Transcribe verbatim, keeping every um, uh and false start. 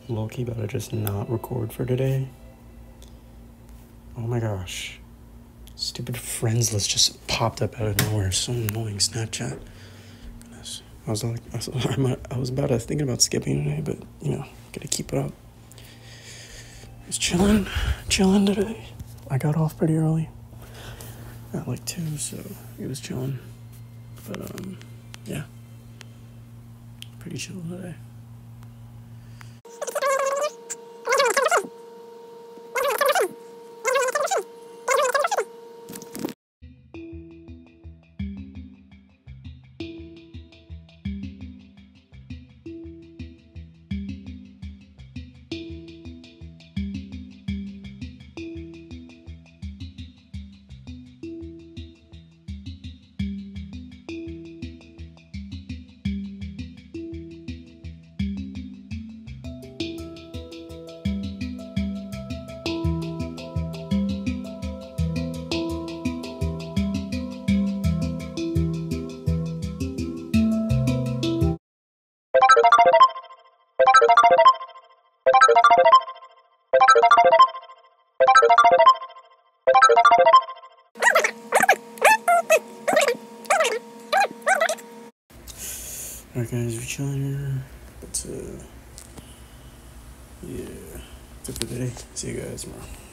low-key about to just not record for today. Oh my gosh. Stupid friends list just popped up out of nowhere. So annoying. Snapchat. Goodness. I was like, I was, I might, I was about to thinking about skipping today, but you know, gotta keep it up. I was chilling, chilling today. I got off pretty early. At like two, so it was chilling. But um, yeah, pretty chill today. Alright guys, we're chilling here. That's uh yeah, that's it for today. See you guys tomorrow.